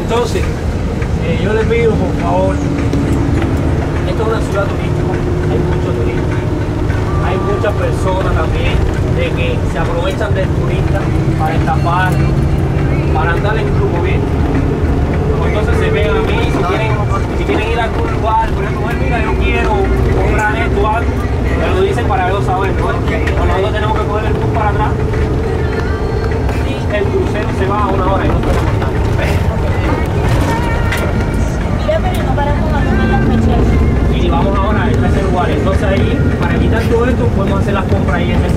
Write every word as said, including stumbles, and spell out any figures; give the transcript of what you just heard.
Entonces, eh, yo les pido, por favor, esto es una ciudad turística, hay muchos turistas, hay muchas personas también de que se aprovechan del turista para estafarlo, para andar en grupo, bien. Entonces se ven a mí, si quieren, si quieren ir a algún lugar, por ejemplo, mira, yo quiero comprar esto o algo, me lo dicen para yo saber, ¿no? Pues nosotros tenemos que coger el bus para atrás y el crucero se va a una hora y no tenemos nada. Mira, pero no paramos a comer las mechas. Y vamos ahora a ese lugar, entonces ahí, para evitar todo esto, podemos hacer las compras ahí en